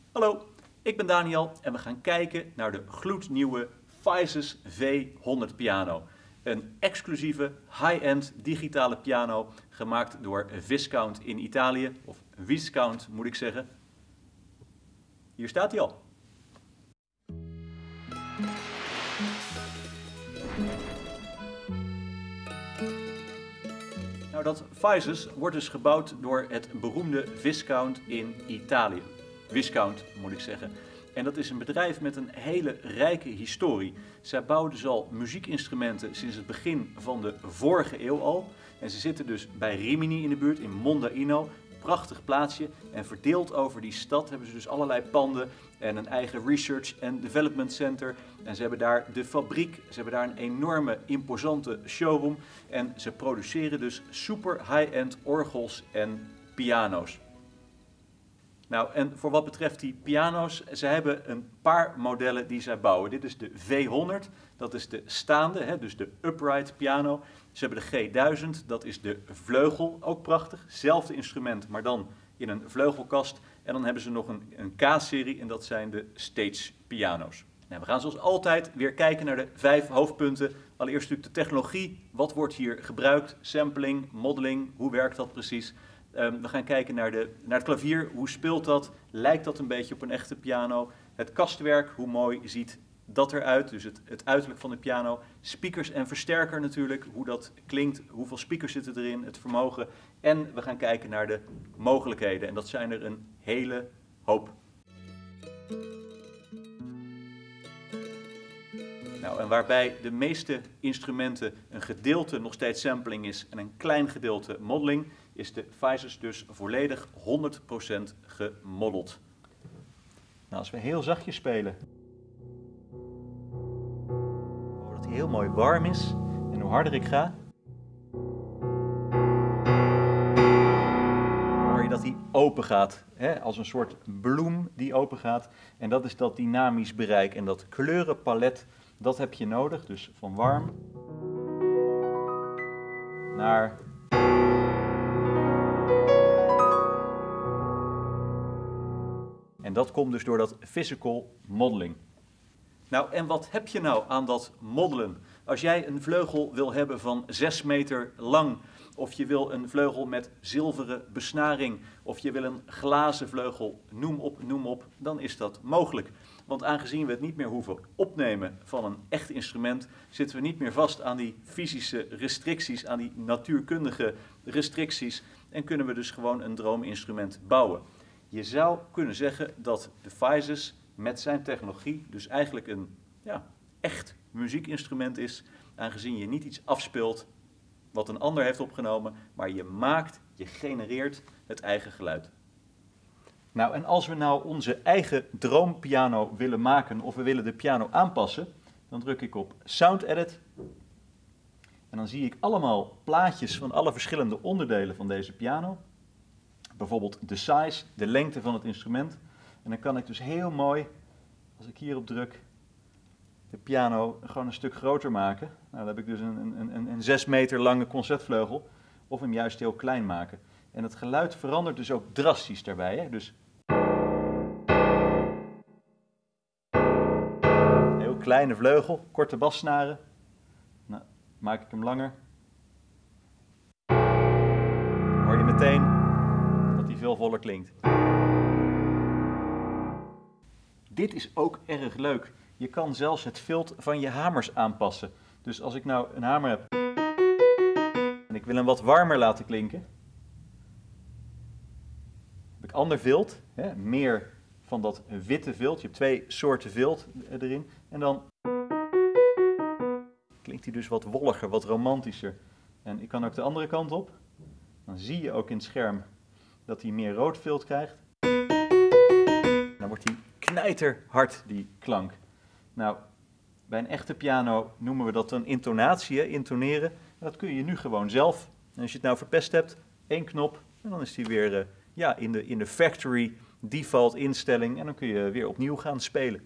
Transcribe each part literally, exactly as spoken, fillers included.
Hallo, ik ben Daniel en we gaan kijken naar de gloednieuwe Physis V honderd piano. Een exclusieve high-end digitale piano gemaakt door Viscount in Italië, of Viscount moet ik zeggen. Hier staat hij al. Nou, dat Physis wordt dus gebouwd door het beroemde Viscount in Italië. Viscount moet ik zeggen. En dat is een bedrijf met een hele rijke historie. Zij bouwen dus al muziekinstrumenten sinds het begin van de vorige eeuw al. En ze zitten dus bij Rimini in de buurt, in Mondaino. Prachtig plaatsje. En verdeeld over die stad hebben ze dus allerlei panden en een eigen research and development center. En ze hebben daar de fabriek, ze hebben daar een enorme, imposante showroom. En ze produceren dus super high-end orgels en piano's. Nou, en voor wat betreft die piano's, ze hebben een paar modellen die zij bouwen. Dit is de V honderd, dat is de staande, hè, dus de upright piano. Ze hebben de G duizend, dat is de vleugel, ook prachtig. Zelfde instrument, maar dan in een vleugelkast. En dan hebben ze nog een, een K-serie en dat zijn de stage piano's. Nou, we gaan zoals altijd weer kijken naar de vijf hoofdpunten. Allereerst natuurlijk de technologie. Wat wordt hier gebruikt? Sampling, modeling, hoe werkt dat precies? Um, we gaan kijken naar, de, naar het klavier. Hoe speelt dat? Lijkt dat een beetje op een echte piano? Het kastwerk, hoe mooi ziet dat eruit? Dus het, het uiterlijk van de piano. Speakers en versterker natuurlijk. Hoe dat klinkt. Hoeveel speakers zitten erin? Het vermogen. En we gaan kijken naar de mogelijkheden. En dat zijn er een hele hoop. Nou, en waarbij de meeste instrumenten een gedeelte nog steeds sampling is en een klein gedeelte modeling, is de Physis dus volledig honderd procent gemodeld. Nou, als we heel zachtjes spelen, dat hij heel mooi warm is, en hoe harder ik ga, hoor je dat hij open gaat, hè? Als een soort bloem die open gaat. En dat is dat dynamisch bereik en dat kleurenpalet. Dat heb je nodig, dus van warm naar en dat komt dus door dat physical modeling. Nou, en wat heb je nou aan dat modelen? Als jij een vleugel wil hebben van zes meter lang, of je wil een vleugel met zilveren besnaring, of je wil een glazen vleugel, noem op, noem op, dan is dat mogelijk. Want aangezien we het niet meer hoeven opnemen van een echt instrument, zitten we niet meer vast aan die fysische restricties, aan die natuurkundige restricties, en kunnen we dus gewoon een droominstrument bouwen. Je zou kunnen zeggen dat de Physis met zijn technologie dus eigenlijk een ja, echt muziekinstrument is, aangezien je niet iets afspeelt wat een ander heeft opgenomen, maar je maakt, je genereert het eigen geluid. Nou, en als we nou onze eigen droompiano willen maken of we willen de piano aanpassen, dan druk ik op Sound Edit en dan zie ik allemaal plaatjes van alle verschillende onderdelen van deze piano. Bijvoorbeeld de size, de lengte van het instrument. En dan kan ik dus heel mooi, als ik hierop druk, de piano gewoon een stuk groter maken. Nou, dan heb ik dus een, een, een, een zes meter lange concertvleugel, of hem juist heel klein maken. En het geluid verandert dus ook drastisch daarbij. Hè? Dus een heel kleine vleugel, korte bassnaren. Nou, maak ik hem langer. Hoor je meteen dat hij veel voller klinkt. Dit is ook erg leuk. Je kan zelfs het vilt van je hamers aanpassen. Dus als ik nou een hamer heb en ik wil hem wat warmer laten klinken, heb ik ander vilt, hè, meer van dat witte vilt. Je hebt twee soorten vilt erin. En dan klinkt hij dus wat wolliger, wat romantischer. En ik kan ook de andere kant op. Dan zie je ook in het scherm dat hij meer rood vilt krijgt. Dan wordt hij knijterhard, die klank. Nou, bij een echte piano noemen we dat een intonatie, hè, intoneren. En dat kun je nu gewoon zelf. En als je het nou verpest hebt, één knop en dan is die weer uh, ja, in, de, in de factory default instelling. En dan kun je weer opnieuw gaan spelen.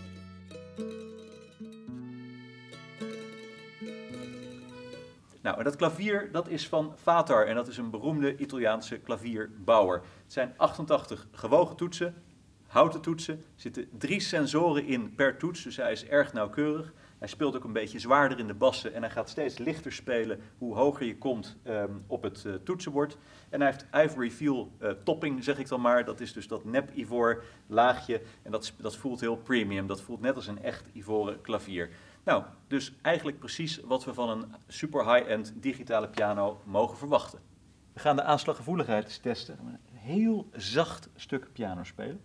Nou, en dat klavier dat is van Vatar en dat is een beroemde Italiaanse klavierbouwer. Het zijn achtentachtig gewogen toetsen, houten toetsen. Er zitten drie sensoren in per toets, dus hij is erg nauwkeurig. Hij speelt ook een beetje zwaarder in de bassen en hij gaat steeds lichter spelen hoe hoger je komt um, op het uh, toetsenbord. En hij heeft Ivory Feel uh, topping, zeg ik dan maar. Dat is dus dat nep ivoor laagje en dat, dat voelt heel premium. Dat voelt net als een echt ivoren klavier. Nou, dus eigenlijk precies wat we van een super high-end digitale piano mogen verwachten. We gaan de aanslaggevoeligheid eens testen. Een heel zacht stuk piano spelen.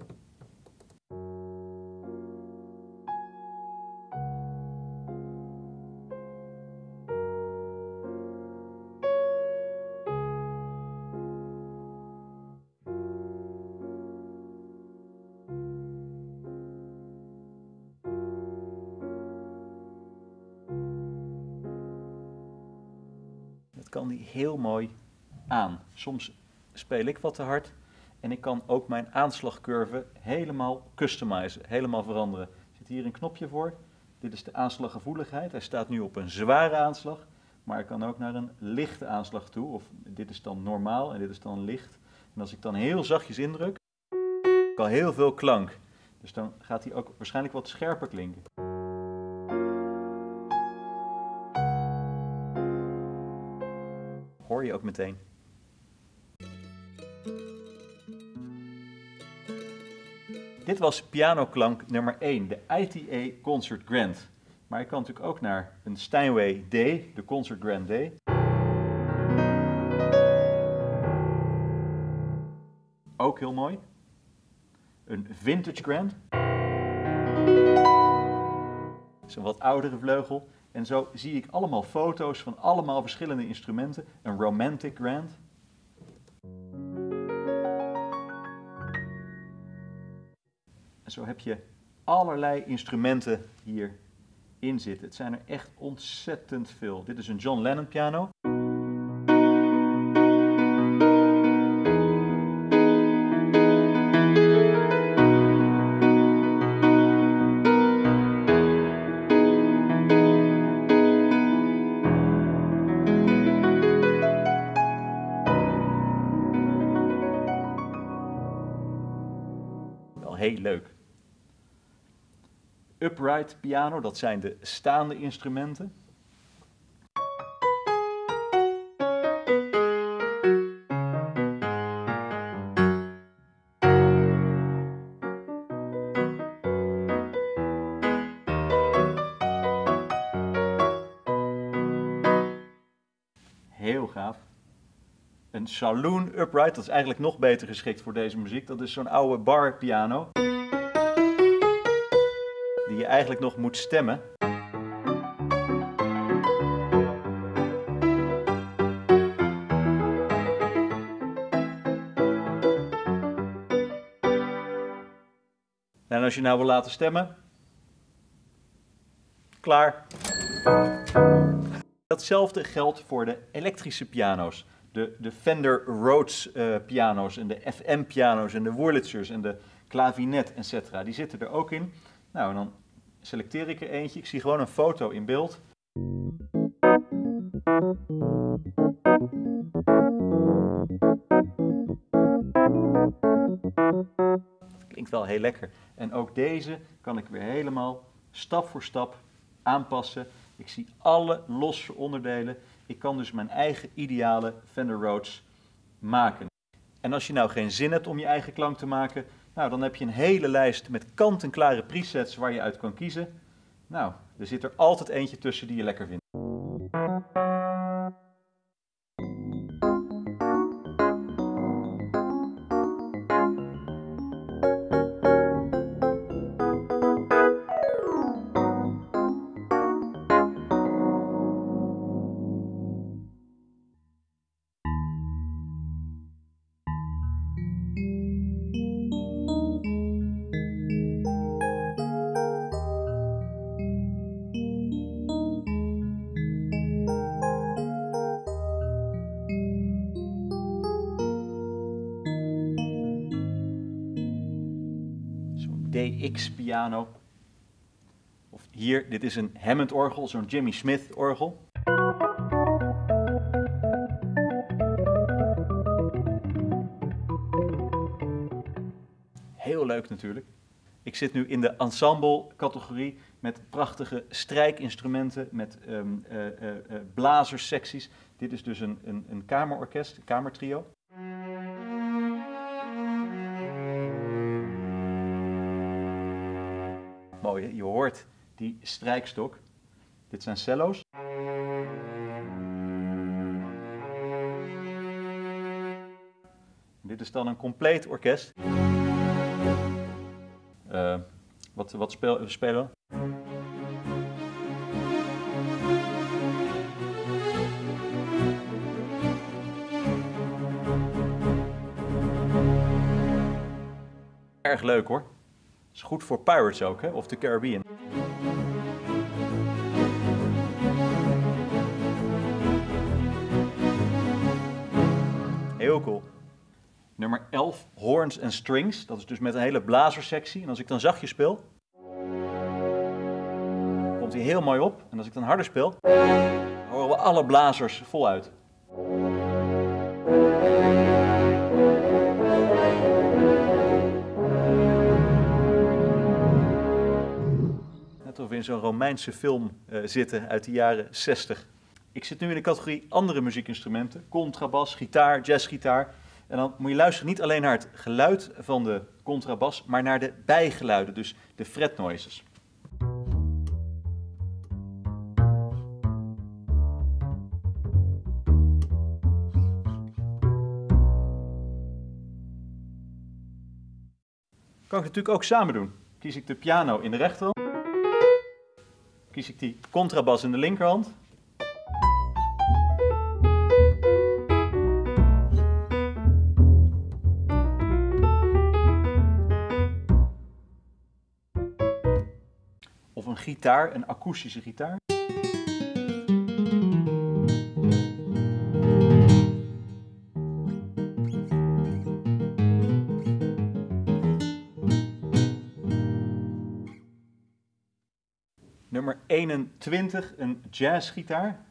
Dat kan die heel mooi aan. Soms speel ik wat te hard en ik kan ook mijn aanslagcurve helemaal customizen, helemaal veranderen. Er zit hier een knopje voor. Dit is de aanslaggevoeligheid. Hij staat nu op een zware aanslag, maar ik kan ook naar een lichte aanslag toe. Of dit is dan normaal en dit is dan licht. En als ik dan heel zachtjes indruk, kan heel veel klank. Dus dan gaat hij ook waarschijnlijk wat scherper klinken. Hoor je ook meteen. Dit was pianoklank nummer één, de I T A Concert Grand. Maar je kan natuurlijk ook naar een Steinway D, de Concert Grand D. Ook heel mooi. Een Vintage Grand. Dat is een wat oudere vleugel. En zo zie ik allemaal foto's van allemaal verschillende instrumenten. Een Romantic Grand. En zo heb je allerlei instrumenten hierin zitten. Het zijn er echt ontzettend veel. Dit is een John Lennon piano. Wel heel leuk. Upright piano, dat zijn de staande instrumenten. Heel gaaf. Een saloon upright, dat is eigenlijk nog beter geschikt voor deze muziek. Dat is zo'n oude bar piano. Die je eigenlijk nog moet stemmen. En als je nou wil laten stemmen, klaar. Datzelfde geldt voor de elektrische piano's. De, de Fender Rhodes uh, piano's en de F M piano's en de Wurlitzers en de klavinet, et cetera. Die zitten er ook in. Nou, en dan selecteer ik er eentje. Ik zie gewoon een foto in beeld. Dat klinkt wel heel lekker. En ook deze kan ik weer helemaal stap voor stap aanpassen. Ik zie alle losse onderdelen. Ik kan dus mijn eigen ideale Fender Rhodes maken. En als je nou geen zin hebt om je eigen klank te maken, nou, dan heb je een hele lijst met kant-en-klare presets waar je uit kan kiezen. Nou, er zit er altijd eentje tussen die je lekker vindt. D X piano. Of hier, dit is een Hammond orgel, zo'n Jimmy Smith orgel. Heel heel leuk natuurlijk. Ik zit nu in de ensemble-categorie met prachtige strijkinstrumenten, met um, uh, uh, uh, blazerssecties. Dit is dus een, een, een kamerorkest, een kamertrio. Mooi, hè? Je hoort die strijkstok. Dit zijn cello's. Dit is dan een compleet orkest. Uh, wat wat speel, spelen we? Erg leuk hoor. Is goed voor Pirates ook, hè? Of de Caribbean. Heel cool. Nummer elf, Horns and Strings. Dat is dus met een hele blazerssectie. En als ik dan zachtjes speel, komt hij heel mooi op. En als ik dan harder speel, horen we alle blazers voluit. Net of we in zo'n Romeinse film uh, zitten uit de jaren zestig. Ik zit nu in de categorie andere muziekinstrumenten. Contrabas, gitaar, jazzgitaar. En dan moet je luisteren niet alleen naar het geluid van de contrabas, maar naar de bijgeluiden, dus de fret noises. Kan ik natuurlijk ook samen doen. Kies ik de piano in de rechterhand, kies ik die contrabas in de linkerhand. Of een gitaar, een akoestische gitaar. Nummer eenentwintig, een jazzgitaar.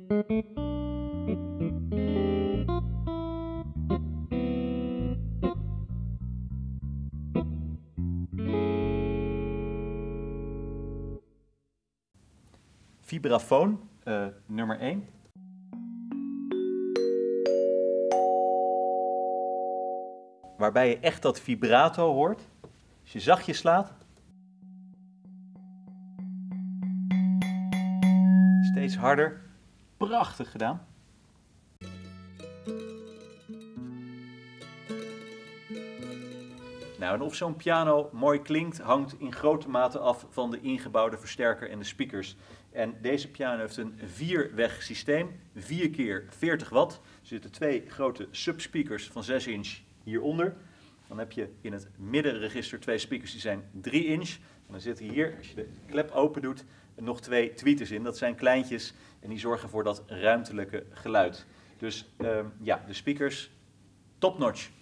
Vibrafoon, uh, nummer één. Waarbij je echt dat vibrato hoort. Als je zachtjes slaat. Steeds harder. Prachtig gedaan. Nou, en of zo'n piano mooi klinkt, hangt in grote mate af van de ingebouwde versterker en de speakers. En deze piano heeft een vierweg systeem, vier keer veertig watt. Er zitten twee grote subspeakers van zes inch hieronder. Dan heb je in het middenregister twee speakers die zijn drie inch. En dan zitten hier, als je de klep open doet, nog twee tweeters in. Dat zijn kleintjes en die zorgen voor dat ruimtelijke geluid. Dus uh, ja, de speakers, top notch.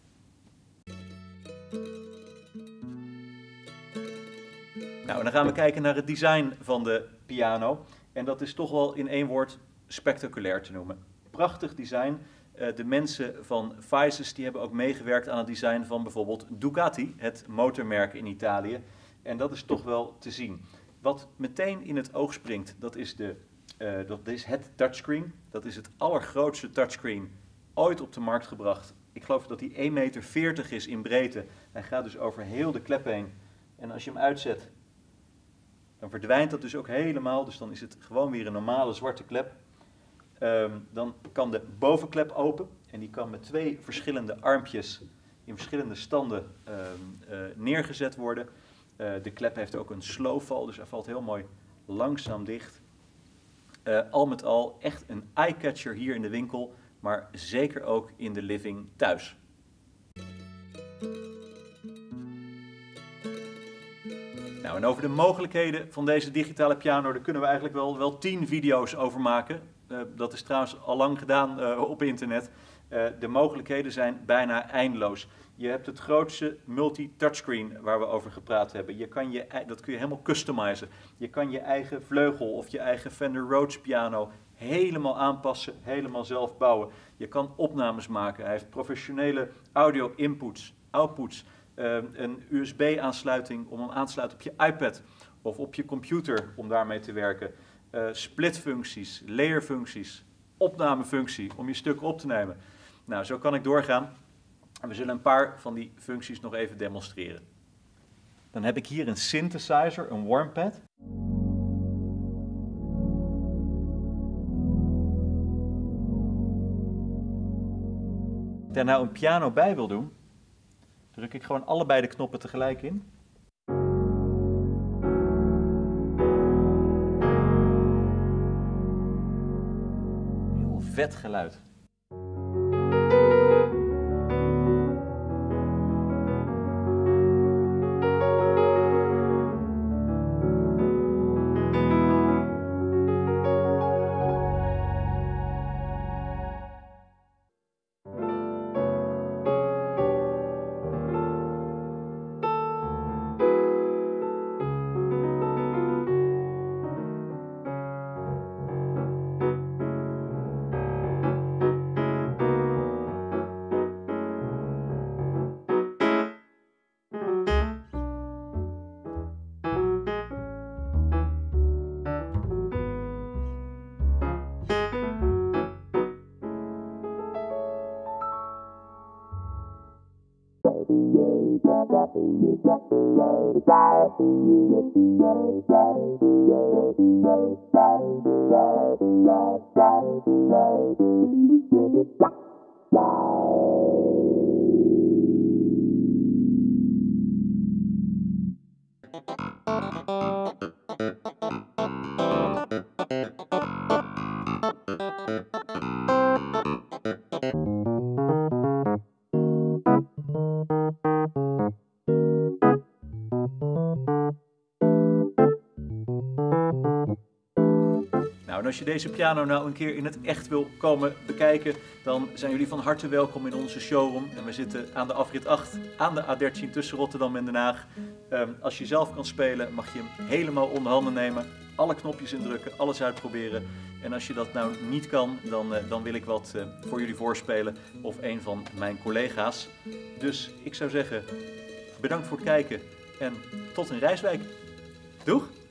Nou, en dan gaan we kijken naar het design van de piano. En dat is toch wel in één woord spectaculair te noemen. Prachtig design. Uh, de mensen van Faisys die hebben ook meegewerkt aan het design van bijvoorbeeld Ducati, het motormerk in Italië. En dat is toch wel te zien. Wat meteen in het oog springt, dat is, de, uh, dat is het touchscreen. Dat is het allergrootste touchscreen ooit op de markt gebracht. Ik geloof dat hij één meter veertig is in breedte. Hij gaat dus over heel de klep heen. En als je hem uitzet, dan verdwijnt dat dus ook helemaal. Dus dan is het gewoon weer een normale zwarte klep. Um, dan kan de bovenklep open. En die kan met twee verschillende armpjes in verschillende standen um, uh, neergezet worden. Uh, de klep heeft ook een slowval, dus hij valt heel mooi langzaam dicht. Uh, al met al echt een eye-catcher hier in de winkel, maar zeker ook in de living thuis. Nou, en over de mogelijkheden van deze digitale piano, daar kunnen we eigenlijk wel, wel tien video's over maken. Uh, dat is trouwens al lang gedaan uh, op internet. Uh, de mogelijkheden zijn bijna eindeloos. Je hebt het grootste multi-touchscreen waar we over gepraat hebben. Je kan je, dat kun je helemaal customizen. Je kan je eigen vleugel of je eigen Fender Rhodes piano helemaal aanpassen, helemaal zelf bouwen. Je kan opnames maken. Hij heeft professionele audio inputs, outputs. uh, een U S B-aansluiting om hem aan te sluiten op je iPad of op je computer om daarmee te werken. Uh, splitfuncties, layerfuncties, opnamefunctie om je stuk op te nemen. Nou, zo kan ik doorgaan. En we zullen een paar van die functies nog even demonstreren. Dan heb ik hier een synthesizer, een warmpad. Als ik daar nou een piano bij wil doen, druk ik gewoon allebei de knoppen tegelijk in. Heel vet geluid. Nou, en als je deze piano nou een keer in het echt wil komen bekijken, dan zijn jullie van harte welkom in onze showroom. En we zitten aan de afrit acht, aan de A dertien tussen Rotterdam en Den Haag. Um, als je zelf kan spelen, mag je hem helemaal onder handen nemen. Alle knopjes indrukken, alles uitproberen. En als je dat nou niet kan, dan, uh, dan wil ik wat uh, voor jullie voorspelen of een van mijn collega's. Dus ik zou zeggen, bedankt voor het kijken en tot in Rijswijk. Doeg!